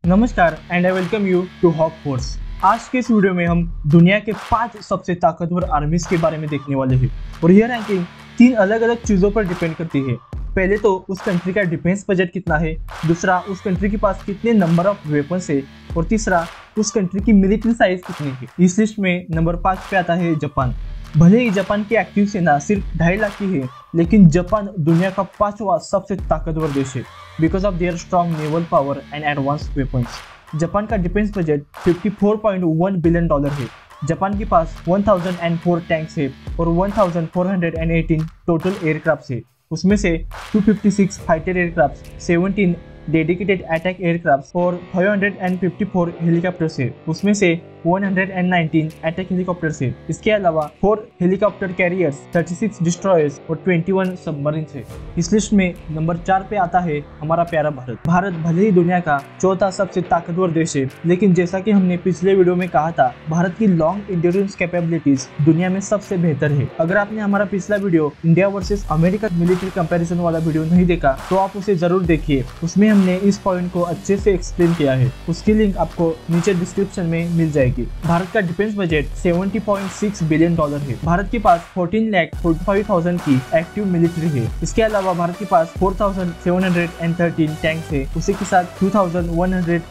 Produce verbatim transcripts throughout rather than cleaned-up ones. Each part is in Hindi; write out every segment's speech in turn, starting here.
नमस्कार and I welcome you to Hawk Force. आज के इस वीडियो में हम दुनिया के पांच सबसे ताकतवर आर्मीज के बारे में देखने वाले हैं और यह रैंकिंग तीन अलग अलग चीज़ों पर डिपेंड करती है। पहले तो उस कंट्री का डिफेंस बजट कितना है, दूसरा उस कंट्री के पास कितने नंबर ऑफ वेपन्स है और तीसरा उस कंट्री की मिलिट्री साइज कितनी है। इस लिस्ट में नंबर पाँच पे आता है जापान। भले ही जापान की एक्टिव सेना सिर्फ ढाई लाख की है, लेकिन जापान दुनिया का पांचवा सबसे ताकतवर देश है because of their strong naval power and advanced weapons. Japan का डिफेंस बजट चौवन पॉइंट एक बिलियन डॉलर है। जापान के पास एक हज़ार चार टैंक्स है और एक हज़ार चार सौ अठारह टोटल एयरक्राफ्ट है। उसमें से दो सौ छप्पन फाइटर एयरक्राफ्ट, सत्रह डेडिकेटेड अटैक एयरक्राफ्ट और पाँच सौ चौवन हेलीकॉप्टर्स है। उसमें से एक सौ उन्नीस अटैक हेलीकॉप्टर्स है। इसके अलावा चार हेलीकॉप्टर कैरियर्स, छत्तीस डिस्ट्रॉयर्स और इक्कीस सबमरीन्स है। इस लिस्ट में नंबर चार पे आता है हमारा प्यारा भारत। भारत भले ही दुनिया का चौथा सबसे ताकतवर देश है, लेकिन जैसा कि हमने पिछले वीडियो में कहा था, भारत की लॉन्ग इंड्योरेंस कैपेबिलिटीज दुनिया में सबसे बेहतर है। अगर आपने हमारा पिछला video India versus America military comparison वाला वीडियो नहीं देखा तो आप उसे जरूर देखिए। उसमें हमने इस पॉइंट को अच्छे से एक्सप्लेन किया है। उसकी लिंक आपको नीचे डिस्क्रिप्शन में मिल जाएगी। भारत का डिफेंस बजट सत्तर पॉइंट छह बिलियन डॉलर है। भारत के पास चौदह लाख पैंतालीस हज़ार की एक्टिव मिलिट्री है। इसके अलावा भारत के पास चार हज़ार सात सौ तेरह टैंक्स है। उसी के साथ दो हज़ार एक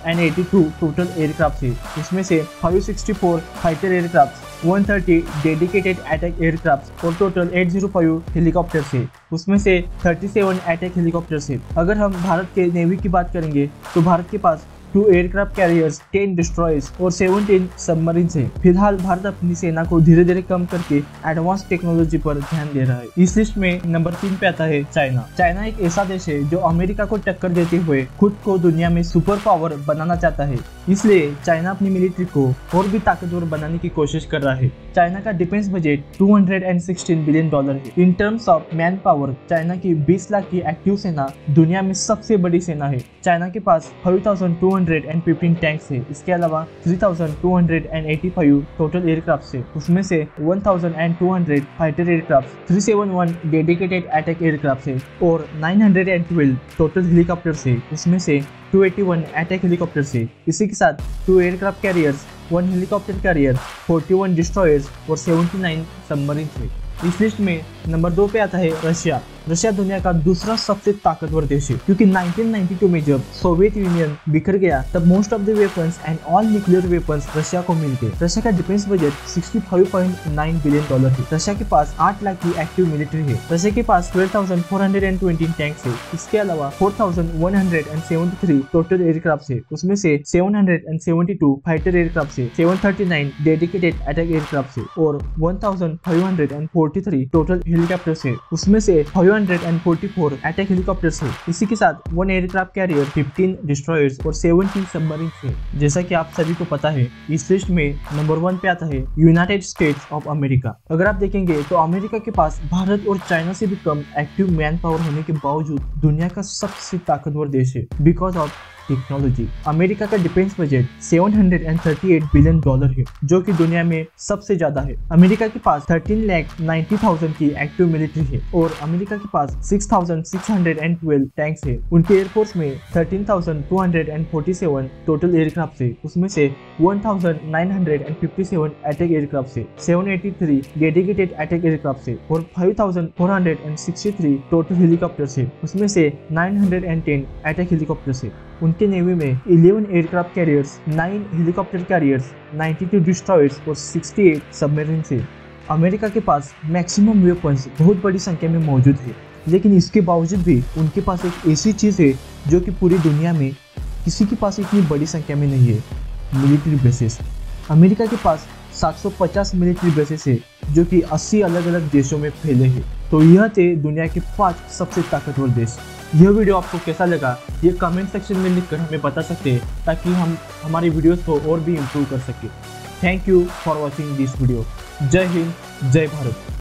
सौ बयासी टोटल एयरक्राफ्ट है। उसमें से पाँच सौ चौंसठ फाइटर एयरक्राफ्ट, एक सौ तीस डेडिकेटेड अटैक एयरक्राफ्ट और टोटल आठ सौ पाँच हेलीकॉप्टर्स है। उसमें से सैंतीस अटैक हेलीकॉप्टर्स है। अगर हम भारत के नेवी की बात करेंगे तो भारत के पास two aircraft carriers, ten destroyers और सत्रह सबमरीन्स है। फिलहाल भारत अपनी सेना को धीरे धीरे कम करके एडवांस टेक्नोलॉजी पर ध्यान दे रहा है। इस लिस्ट में नंबर तीन पे आता है चाइना। चाइना एक ऐसा देश है जो अमेरिका को टक्कर देते हुए खुद को दुनिया में सुपर पावर बनाना चाहता है। इसलिए चाइना अपनी मिलिट्री को और भी ताकतवर बनाने की कोशिश कर रहा है। चाइना का डिफेंस बजट दो सौ सोलह बिलियन डॉलर है। In terms of man power China की बीस लाख की एक्टिव सेना दुनिया में सबसे बड़ी सेना है। चाइना के पास पाँच हज़ार दो सौ पंद्रह टैंक्स है। इसके अलावा तीन हज़ार दो सौ पचासी टोटल एयरक्राफ्ट है। उसमें से एक हज़ार दो सौ फाइटर एयरक्राफ्ट, तीन सौ इकहत्तर डेडिकेटेड अटैक एयरक्राफ्ट है और नौ सौ बारह टोटल हेलीकॉप्टर्स है। उसमें से दो सौ इक्यासी अटैक हेलीकॉप्टर्स है। इसी के साथ two aircraft carriers, one helicopter carrier, इकतालीस डिस्ट्रॉयर्स और उन्यासी सबमरीन्स है। इस लिस्ट में नंबर दो पे आता है रशिया। रशिया दुनिया का दूसरा सबसे ताकतवर देश है, क्योंकि उन्नीस सौ बानवे में जब सोवियत यूनियन बिखर गया तब most of the weapons and all nuclear weapons Russia को मिल गए। रशिया का डिफेंस बजट पैंसठ पॉइंट नौ बिलियन डॉलर है। रशिया के पास आठ लाख की एक्टिव मिलिट्री है। रशिया के पास बारह हज़ार चार सौ बीस टैंक्स है। इसके अलावा चार हज़ार एक सौ तिहत्तर टोटल एयरक्राफ्ट है। उसमें से सात सौ बहत्तर फाइटर एयरक्राफ्ट है, सात सौ उनतालीस डेडिकेटेड अटैक एयरक्राफ्ट है और एक हज़ार पाँच सौ तैंतालीस टोटल हेलीकॉप्टर्स है। उसमें से पाँच सौ चौवालीस अटैक हेलीकॉप्टर्स है। इसी के साथ वन एयरक्राफ्ट कैरियर, पंद्रह डिस्ट्रॉयर्स और सत्रह सबमरीन्स है। जैसा कि आप सभी को पता है, इस लिस्ट में नंबर वन पे आता है यूनाइटेड स्टेट्स ऑफ अमेरिका। अगर आप देखेंगे तो अमेरिका के पास भारत और चाइना से भी कम एक्टिव मैन पावर होने के बावजूद दुनिया का सबसे ताकतवर देश है बिकॉज ऑफ टेक्नोलॉजी। अमेरिका का डिफेंस बजट सात सौ अड़तीस बिलियन डॉलर है, जो कि दुनिया में सबसे ज्यादा है। अमेरिका के पास तेरह लाख नब्बे हज़ार की एक्टिव मिलिट्री है और अमेरिका के पास छह हज़ार छह सौ बारह टैंक्स है। उनके एयरफोर्स में तेरह हज़ार दो सौ सैंतालीस टोटल एयरक्राफ्ट है। उसमें से एक हज़ार नौ सौ सत्तावन अटैक एयरक्राफ्ट है, सात सौ तिरासी डेडिकेटेड अटैक एयरक्राफ्ट है और पाँच हज़ार चार सौ तिरसठ टोटल हेलीकॉप्टर्स है। उसमें से नौ सौ दस अटैक हेलीकॉप्टर्स है। उनके नेवी में ग्यारह एयरक्राफ्ट कैरियर्स, नौ हेलीकॉप्टर कैरियर्स, बानवे डिस्ट्रॉयर्स और अड़सठ सबमरीन्स है। अमेरिका के पास मैक्सिमम वेपन्स बहुत बड़ी संख्या में मौजूद है, लेकिन इसके बावजूद भी उनके पास एक ऐसी चीज़ है जो कि पूरी दुनिया में किसी के पास इतनी बड़ी संख्या में नहीं है, मिलिट्री बेसेस। अमेरिका के पास सात सौ पचास मिलिट्री बेसेस है जो कि अस्सी अलग अलग देशों में फैले हैं। तो यह थे दुनिया के पांच सबसे ताकतवर देश। यह वीडियो आपको कैसा लगा ये कमेंट सेक्शन में लिखकर हमें बता सकते हैं, ताकि हम हमारी वीडियोस को और भी इम्प्रूव कर सकें। Thank you for watching this video. जय हिंद, जय भारत।